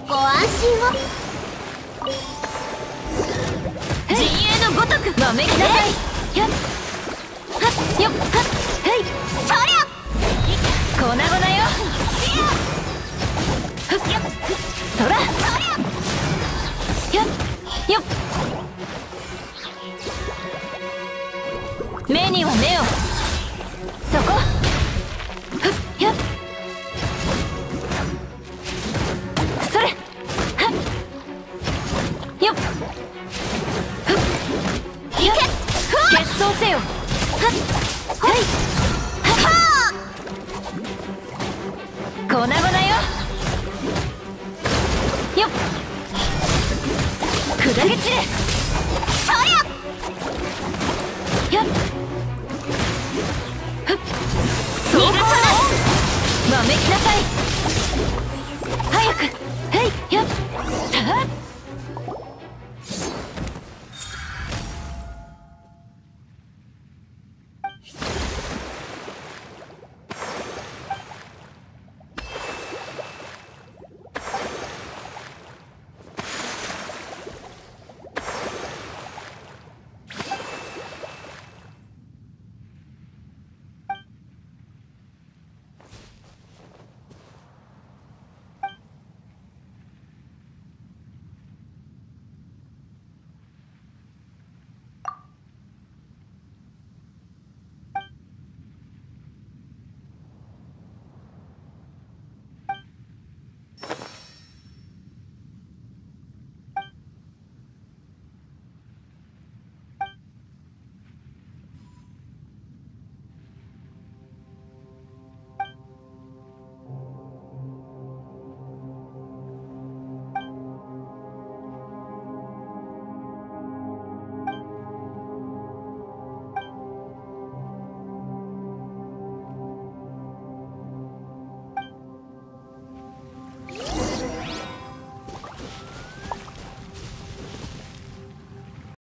ご安心を。 陣営のごとくわめきなさい。やっはっよっはっはいそりゃ粉々よ。はっよっそらやっよっ目には目を。そこはっやっそれはっよっいけ決闘せよ。はっはいはっ粉々よ。よっ砕け散れそりゃやっふっそうかわめきなさい。早く